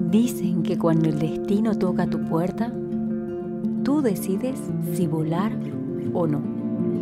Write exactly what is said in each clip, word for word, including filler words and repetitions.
Dicen que cuando el destino toca tu puerta, tú decides si volar o no.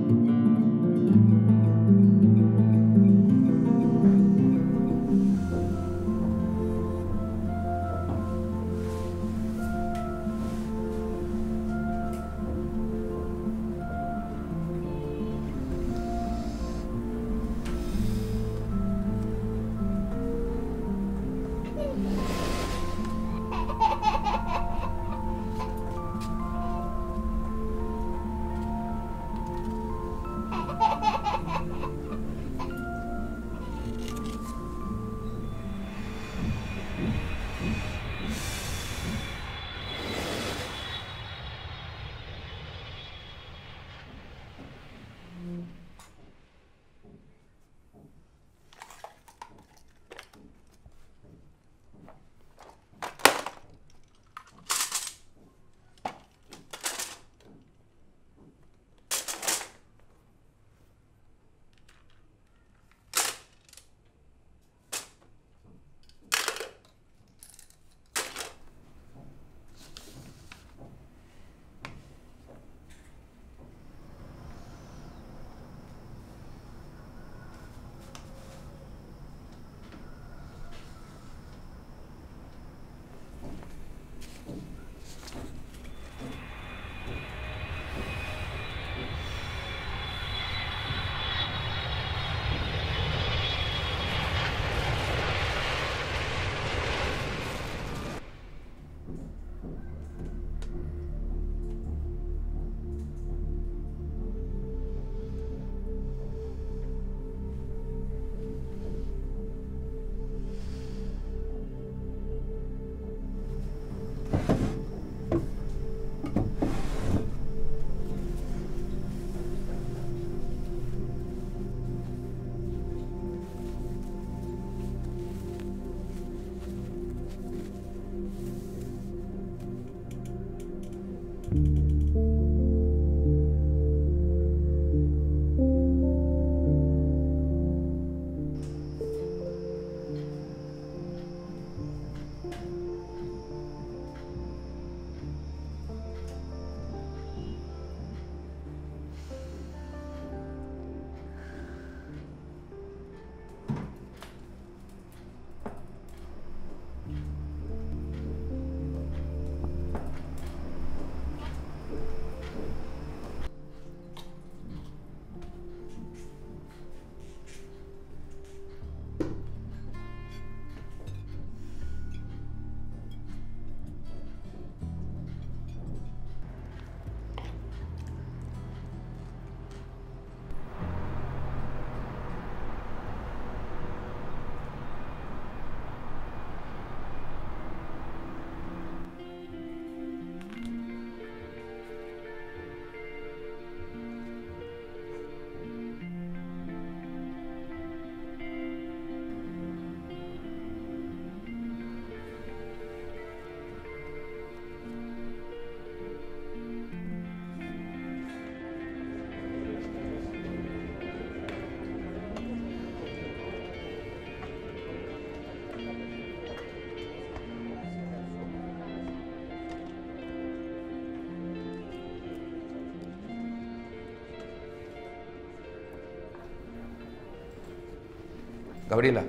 Gabriela,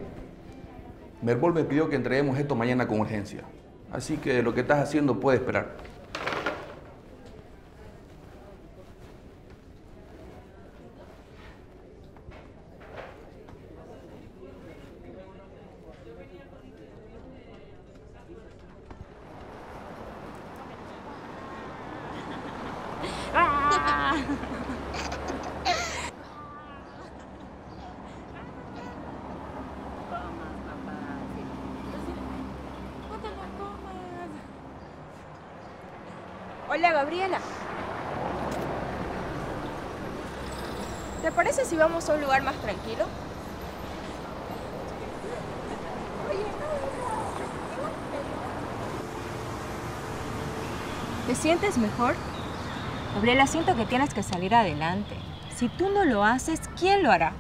Merbol me pidió que entreguemos esto mañana con urgencia. Así que lo que estás haciendo puede esperar. Hola, Gabriela. ¿Te parece si vamos a un lugar más tranquilo? ¿Te sientes mejor? Gabriela, siento que tienes que salir adelante. Si tú no lo haces, ¿quién lo hará?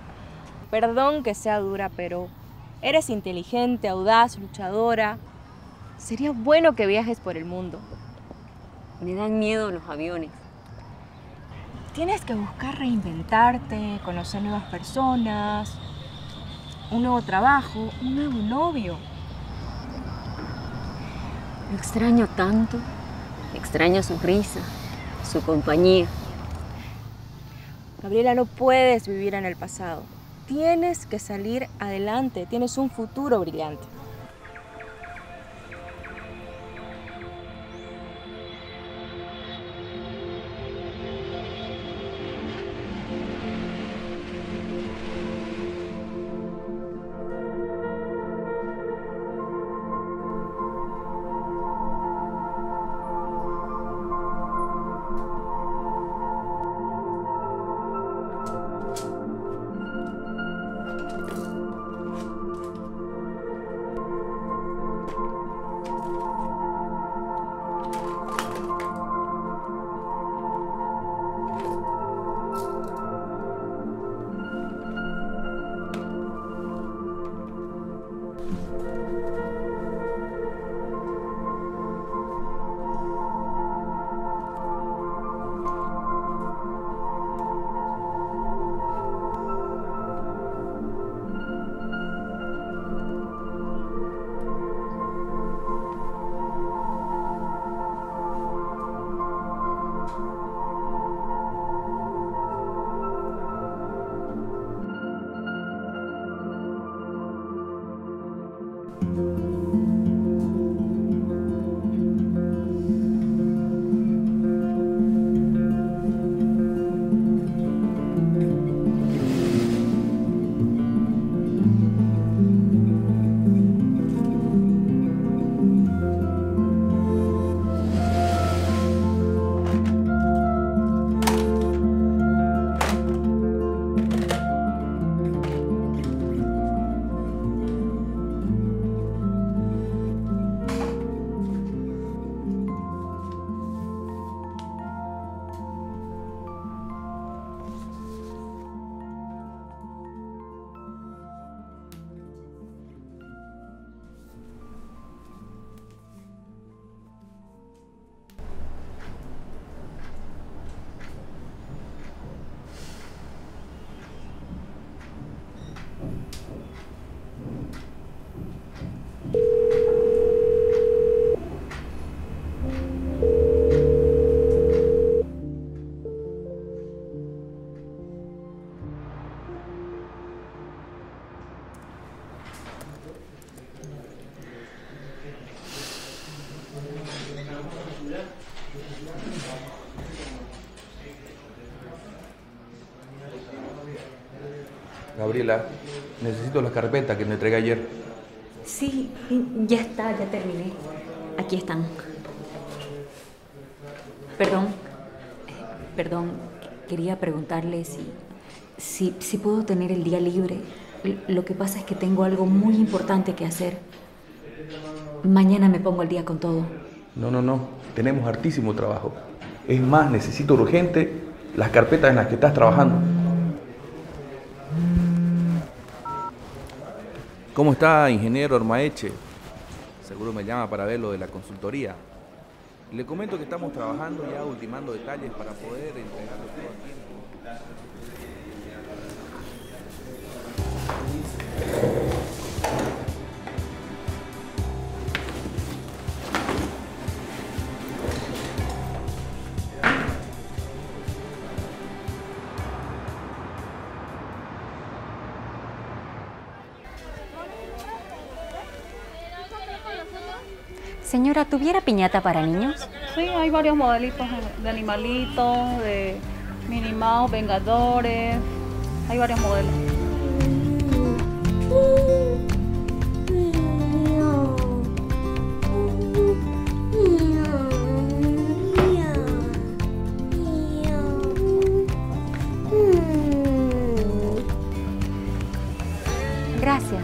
Perdón que sea dura, pero eres inteligente, audaz, luchadora. Sería bueno que viajes por el mundo. Me dan miedo los aviones. Tienes que buscar reinventarte, conocer nuevas personas, un nuevo trabajo, un nuevo novio. Lo extraño tanto. Extraño su risa, su compañía. Gabriela, no puedes vivir en el pasado. Tienes que salir adelante. Tienes un futuro brillante. Gabriela, necesito las carpetas que me entregué ayer. Sí, ya está, ya terminé. Aquí están. Perdón, eh, perdón, quería preguntarle si, si, si puedo tener el día libre. Lo que pasa es que tengo algo muy importante que hacer. Mañana me pongo al día con todo. No, no, no. Tenemos hartísimo trabajo. Es más, necesito urgente las carpetas en las que estás trabajando. ¿Cómo está, ingeniero Ormaeche? Seguro me llama para ver lo de la consultoría. Le comento que estamos trabajando ya ultimando detalles para poder entregarlo todo a tiempo. Señora, ¿tuviera piñata para niños? Sí, hay varios modelitos de animalitos, de Minnie Mouse, Vengadores, hay varios modelos. Gracias.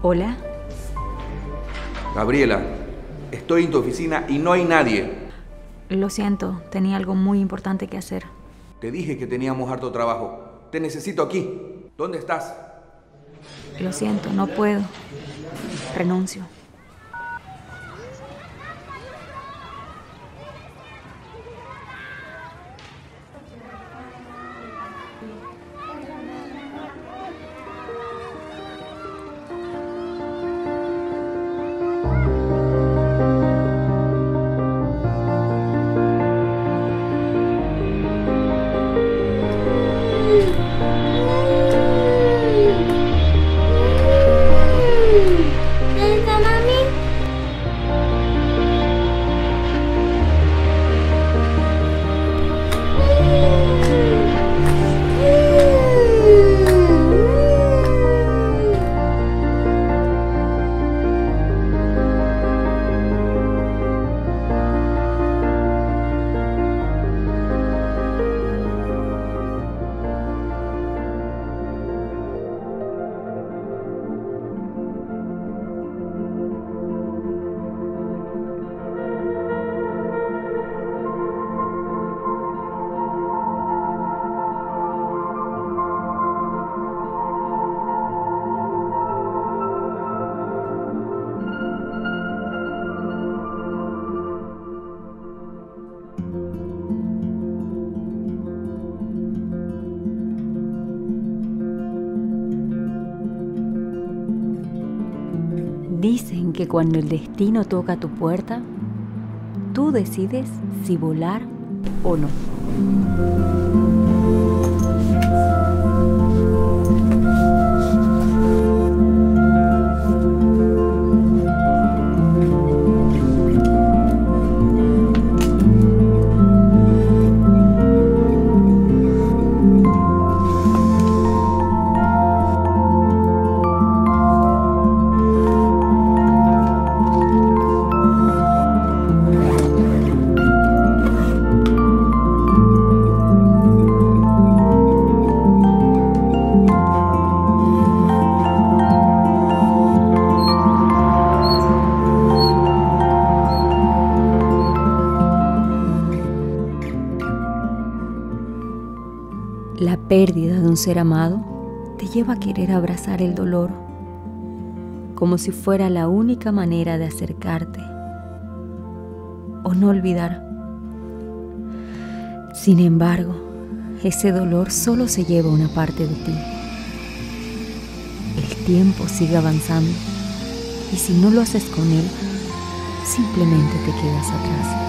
Hola. Gabriela, estoy en tu oficina y no hay nadie. Lo siento, tenía algo muy importante que hacer. Te dije que teníamos harto trabajo. Te necesito aquí. ¿Dónde estás? Lo siento, no puedo. Renuncio. Dicen que cuando el destino toca tu puerta, tú decides si volar o no. La pérdida de un ser amado te lleva a querer abrazar el dolor, como si fuera la única manera de acercarte o no olvidar. Sin embargo, ese dolor solo se lleva una parte de ti. El tiempo sigue avanzando y si no lo haces con él, simplemente te quedas atrás.